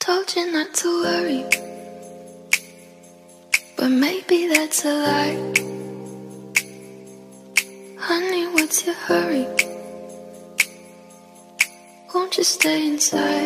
Told you not to worry, but maybe that's a lie. Honey, what's your hurry? Won't you stay inside?